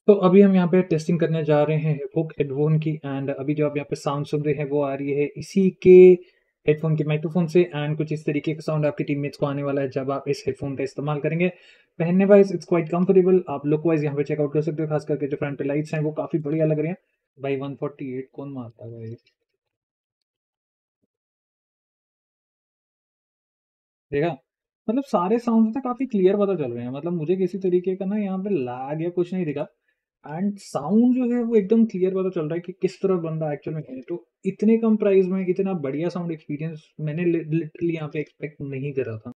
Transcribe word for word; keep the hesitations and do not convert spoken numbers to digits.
तो अभी हम यहाँ पे टेस्टिंग करने जा रहे हैं हुक हेडफ़ोन की एंड अभी जो आप यहाँ पे साउंड सुन रहे हैं वो आ रही है इसी के हेडफ़ोन के माइक्रोफ़ोन से एंड कुछ इस तरीके का साउंड आपकी टीममेट्स को आने वाला है जब आप इस हेडफ़ोन का इस्तेमाल करेंगे। पहनने वाइज़ इट्स क्वाइट कंफर्टेबल, आप लुक वाइज़ यहाँ पे चेकआउट कर सकते हो, ख़ास करके जो फ्रंट पे लाइट्स हैं वो काफ़ी बढ़िया लग रहे हैं। भाई वन फ़ोर्टी एट कौन मारता है भाई? देखा? मतलब सारे साउंड्स ना काफ़ी क्लियर पता चल रहे हैं, मतलब मुझे किसी तरीके का ना यहाँ पे लैग या कुछ नहीं दिखा एंड साउंड जो है वो एकदम क्लियर पता चल रहा है कि किस तरह बंदा एक्चुअल में है। तो इतने कम प्राइस में इतना बढ़िया साउंड एक्सपीरियंस मैंने लि लिटरली यहाँ पे एक्सपेक्ट नहीं करा था।